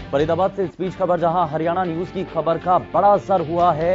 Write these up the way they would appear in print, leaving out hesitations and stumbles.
फरीदाबाद से स्पीच खबर, जहां हरियाणा न्यूज की खबर का बड़ा असर हुआ है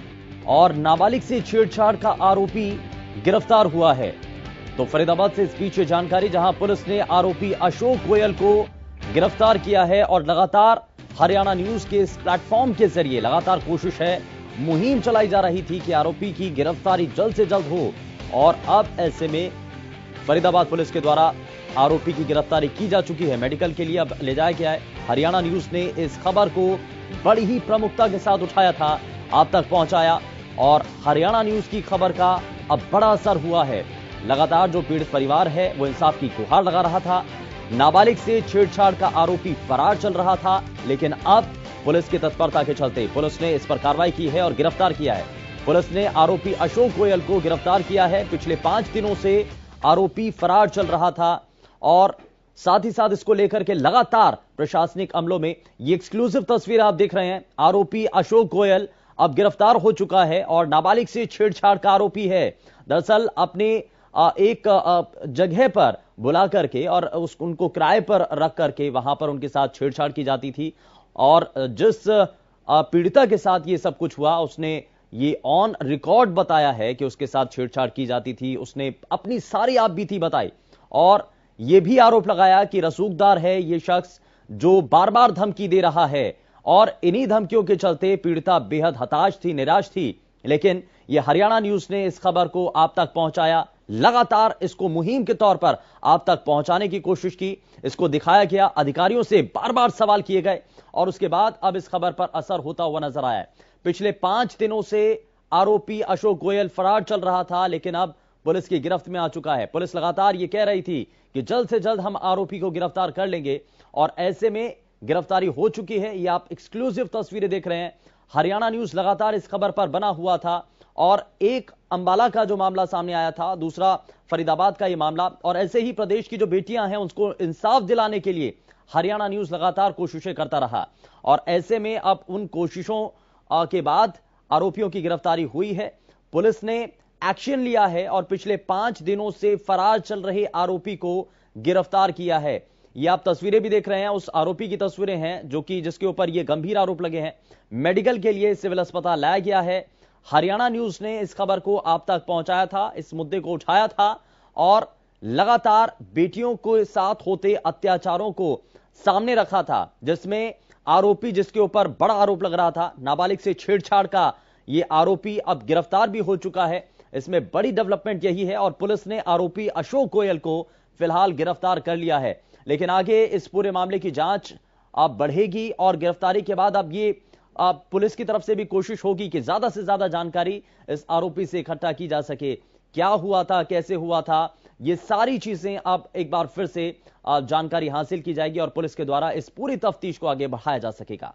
और नाबालिग से छेड़छाड़ का आरोपी गिरफ्तार हुआ है। तो फरीदाबाद से स्पीच जानकारी, जहां पुलिस ने आरोपी अशोक गोयल को गिरफ्तार किया है और लगातार हरियाणा न्यूज के इस प्लेटफॉर्म के जरिए लगातार कोशिश है, मुहिम चलाई जा रही थी कि आरोपी की गिरफ्तारी जल्द से जल्द हो। और अब ऐसे में फरीदाबाद पुलिस के द्वारा आरोपी की गिरफ्तारी की जा चुकी है, मेडिकल के लिए अब ले जाया गया है। हरियाणा न्यूज ने इस खबर को बड़ी ही प्रमुखता के साथ उठाया था, आप तक पहुंचाया, और हरियाणा न्यूज की खबर का अब बड़ा असर हुआ है। लगातार जो पीड़ित परिवार है वो इंसाफ की गुहार लगा रहा था। नाबालिग से छेड़छाड़ का आरोपी फरार चल रहा था, लेकिन अब पुलिस की तत्परता के चलते पुलिस ने इस पर कार्रवाई की है और गिरफ्तार किया है। पुलिस ने आरोपी अशोक गोयल को गिरफ्तार किया है। पिछले 5 दिनों से आरोपी फरार चल रहा था और साथ ही साथ इसको लेकर के लगातार प्रशासनिक अमलों में ये एक्सक्लूसिव तस्वीर आप देख रहे हैं। आरोपी अशोक गोयल अब गिरफ्तार हो चुका है और नाबालिग से छेड़छाड़ का आरोपी है। दरअसल अपने एक जगह पर बुला करके और उनको किराए पर रख करके वहां पर उनके साथ छेड़छाड़ की जाती थी, और जिस पीड़िता के साथ ये सब कुछ हुआ उसने ये ऑन रिकॉर्ड बताया है कि उसके साथ छेड़छाड़ की जाती थी। उसने अपनी सारी आपबीती बताई और यह भी आरोप लगाया कि रसूखदार है ये शख्स जो बार बार धमकी दे रहा है, और इन्हीं धमकियों के चलते पीड़िता बेहद हताश थी, निराश थी। लेकिन यह हरियाणा न्यूज ने इस खबर को आप तक पहुंचाया, लगातार इसको मुहिम के तौर पर आप तक पहुंचाने की कोशिश की, इसको दिखाया गया, अधिकारियों से बार बार सवाल किए गए और उसके बाद अब इस खबर पर असर होता हुआ नजर आया। पिछले 5 दिनों से आरोपी अशोक गोयल फरार चल रहा था, लेकिन अब पुलिस की गिरफ्त में आ चुका है। पुलिस लगातार यह कह रही थी कि जल्द से जल्द हम आरोपी को गिरफ्तार कर लेंगे, और ऐसे में गिरफ्तारी हो चुकी है। ये आप एक्सक्लूसिव तस्वीरें देख रहे हैं। हरियाणा न्यूज लगातार इस खबर पर बना हुआ था, और एक अंबाला का जो मामला सामने आया था, दूसरा फरीदाबाद का ये मामला, और ऐसे ही प्रदेश की जो बेटियां हैं उनको इंसाफ दिलाने के लिए हरियाणा न्यूज लगातार कोशिशें करता रहा। और ऐसे में अब उन कोशिशों के बाद आरोपियों की गिरफ्तारी हुई है। पुलिस ने एक्शन लिया है और पिछले 5 दिनों से फरार चल रहे आरोपी को गिरफ्तार किया है। ये आप तस्वीरें भी देख रहे हैं, उस आरोपी की तस्वीरें हैं जो कि जिसके ऊपर ये गंभीर आरोप लगे हैं। मेडिकल के लिए सिविल अस्पताल लाया गया है। हरियाणा न्यूज ने इस खबर को आप तक पहुंचाया था, इस मुद्दे को उठाया था और लगातार बेटियों के साथ होते अत्याचारों को सामने रखा था, जिसमें आरोपी जिसके ऊपर बड़ा आरोप लग रहा था, नाबालिग से छेड़छाड़ का, यह आरोपी अब गिरफ्तार भी हो चुका है। इसमें बड़ी डेवलपमेंट यही है, और पुलिस ने आरोपी अशोक गोयल को फिलहाल गिरफ्तार कर लिया है। लेकिन आगे इस पूरे मामले की जांच अब बढ़ेगी और गिरफ्तारी के बाद अब ये पुलिस की तरफ से भी कोशिश होगी कि ज्यादा से ज्यादा जानकारी इस आरोपी से इकट्ठा की जा सके। क्या हुआ था, कैसे हुआ था, ये सारी चीजें अब एक बार फिर से जानकारी हासिल की जाएगी और पुलिस के द्वारा इस पूरी तफ्तीश को आगे बढ़ाया जा सकेगा।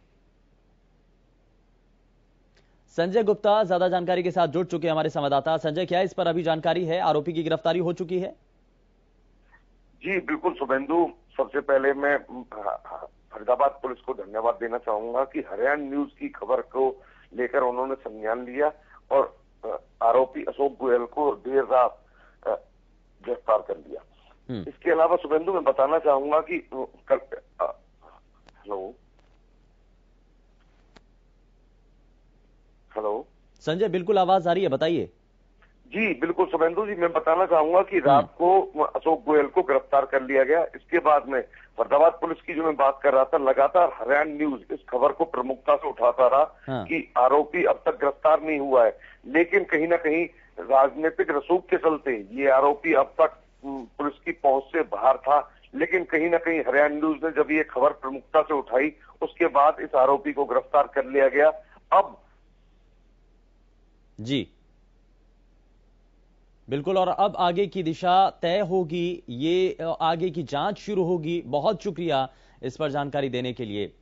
संजय गुप्ता ज्यादा जानकारी के साथ जुड़ चुके हैं हमारे संवाददाता। संजय, क्या इस पर अभी जानकारी है, आरोपी की गिरफ्तारी हो चुकी है? जी बिल्कुल शुभेंदु, सबसे पहले मैं फरीदाबाद पुलिस को धन्यवाद देना चाहूंगा कि हरियाणा न्यूज की खबर को लेकर उन्होंने संज्ञान लिया और आरोपी अशोक गोयल को देर रात गिरफ्तार कर लिया। इसके अलावा शुभेंदु मैं बताना चाहूंगा कि हेलो संजय, बिल्कुल आवाज आ रही है, बताइए। जी बिल्कुल शुभेंदु जी, मैं बताना चाहूंगा कि रात को अशोक गोयल को गिरफ्तार कर लिया गया। इसके बाद में फरीदाबाद पुलिस की जो मैं बात कर रहा था, लगातार हरियाणा न्यूज इस खबर को प्रमुखता से उठाता रहा कि आरोपी अब तक गिरफ्तार नहीं हुआ है, लेकिन कहीं ना कहीं राजनीतिक रसूख के चलते ये आरोपी अब तक पुलिस की पहुंच से बाहर था। लेकिन कहीं ना कहीं हरियाणा न्यूज ने जब ये खबर प्रमुखता से उठाई, उसके बाद इस आरोपी को गिरफ्तार कर लिया गया। अब जी बिल्कुल, और अब आगे की दिशा तय होगी, ये आगे की जांच शुरू होगी। बहुत शुक्रिया इस पर जानकारी देने के लिए।